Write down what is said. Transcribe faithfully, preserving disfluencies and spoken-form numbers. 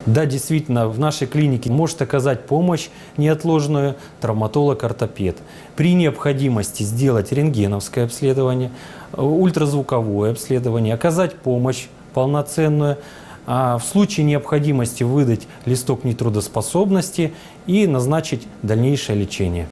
Да, действительно, в нашей клинике может оказать помощь неотложную травматолог-ортопед. При необходимости сделать рентгеновское обследование, ультразвуковое обследование, оказать помощь полноценную, а в случае необходимости выдать листок нетрудоспособности и назначить дальнейшее лечение.